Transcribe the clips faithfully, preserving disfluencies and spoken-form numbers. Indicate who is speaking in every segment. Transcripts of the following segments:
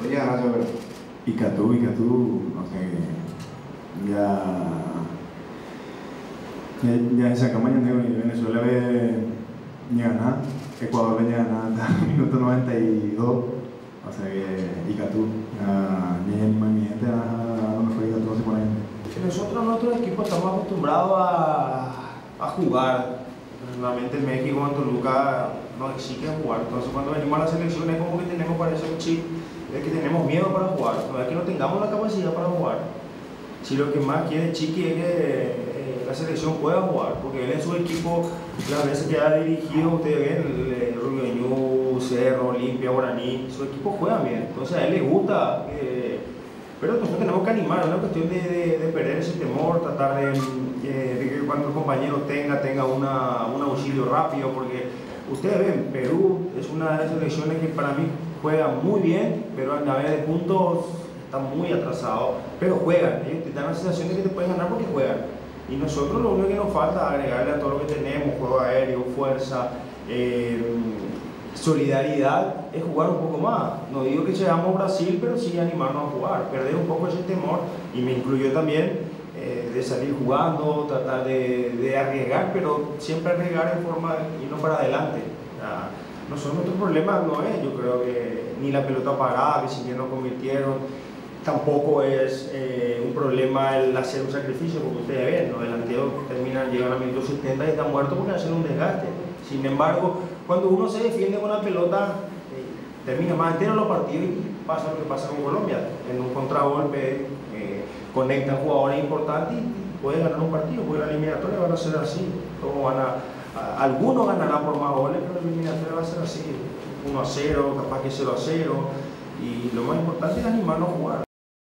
Speaker 1: ya ganas yo creo.
Speaker 2: Icatú, Icatú, no sé, ya, ya, ya esa campaña de Venezuela ve ni ganar, Ecuador ve ni ganar hasta el minuto noventa y dos, o sea que Icatú, ni el mi gente a lo mejor Icatú se pone.
Speaker 3: Nosotros, nuestro equipo, estamos acostumbrados a, a jugar. Normalmente en México, en Toluca, nos exigen jugar. Entonces, cuando venimos a la selección, es como que tenemos para eso un chip de que tenemos miedo para jugar. No es que no tengamos la capacidad para jugar. Si lo que más quiere Chiqui es que eh, la selección pueda jugar, porque él en su equipo, las veces que ha dirigido, ustedes ven, Rubio Ñu, Cerro, Olimpia, Guaraní, su equipo juega bien. Entonces, a él le gusta. Eh, Pero nosotros tenemos que animar, es una cuestión de, de, de perder ese temor, tratar de, de, de que cuando el compañero tenga, tenga una, un auxilio rápido, porque ustedes ven, Perú es una de las selecciones que para mí juega muy bien, pero a nivel de puntos está muy atrasado, pero juegan, ellos te dan la sensación de que te pueden ganar porque juegan. Y nosotros lo único que nos falta es agregarle a todo lo que tenemos, juego aéreo, fuerza, eh, solidaridad, es jugar un poco más. No digo que seamos Brasil, pero sí animarnos a jugar, perder un poco ese temor, y me incluyo también, eh, de salir jugando, tratar de, de arriesgar, pero siempre arriesgar en forma de irnos para adelante. Ah, no son nuestros problemas, no es, yo creo que ni la pelota parada, que si bien nos convirtieron, tampoco es eh, un problema el hacer un sacrificio, porque ustedes ven, los delanteros terminan, llegan a minutos setenta y están muertos porque hacen un desgaste. Sin embargo, cuando uno se defiende con la pelota, eh, termina más entero los partidos y pasa lo que pasa con Colombia. En un contragolpe eh, conectan jugadores importantes y pueden ganar un partido, porque la eliminatoria van a ser así. Todos van a, a, algunos ganarán por más goles, pero la eliminatoria va a ser así. uno a cero, capaz que cero a cero, y lo más importante es animarnos a jugar.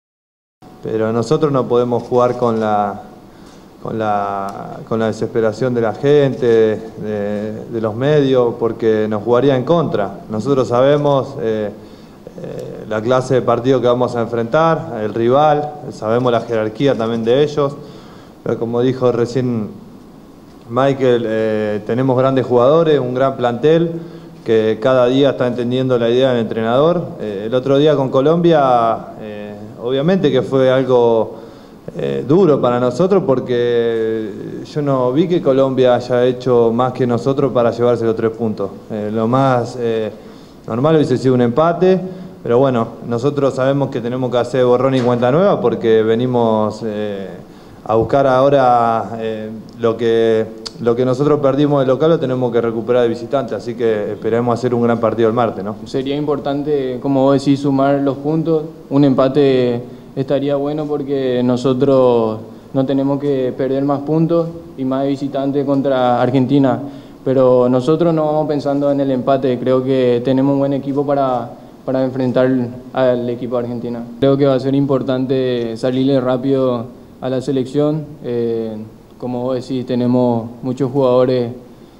Speaker 4: Pero nosotros no podemos jugar con la, con la, con la desesperación de la gente, de, de los medios, porque nos jugaría en contra. Nosotros sabemos eh, eh, la clase de partido que vamos a enfrentar, el rival, sabemos la jerarquía también de ellos, pero como dijo recién Michael, eh, tenemos grandes jugadores, un gran plantel que cada día está entendiendo la idea del entrenador. Eh, el otro día con Colombia, eh, obviamente que fue algo eh, duro para nosotros, porque yo no vi que Colombia haya hecho más que nosotros para llevarse los tres puntos. Eh, lo más eh, normal hubiese sido un empate, pero bueno, nosotros sabemos que tenemos que hacer borrón y cuenta nueva, porque venimos eh, a buscar ahora eh, lo que... Lo que nosotros perdimos de local lo tenemos que recuperar de visitante, así que esperemos hacer un gran partido el martes, ¿no?
Speaker 5: Sería importante, como vos decís, sumar los puntos. Un empate estaría bueno porque nosotros no tenemos que perder más puntos y más de visitante contra Argentina. Pero nosotros no vamos pensando en el empate, creo que tenemos un buen equipo para, para enfrentar al equipo de Argentina. Creo que va a ser importante salirle rápido a la selección. Eh, Como vos decís, tenemos muchos jugadores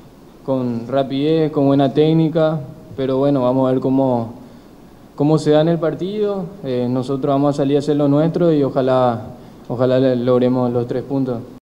Speaker 5: con rapidez, con buena técnica, pero bueno, vamos a ver cómo, cómo se da en el partido. Eh, nosotros vamos a salir a hacer lo nuestro y ojalá, ojalá logremos los tres puntos.